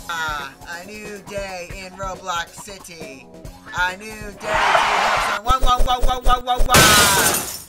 A new day in Roblox City. A new day to have some. Wah, wah, wah, wah, wah, wah, wah.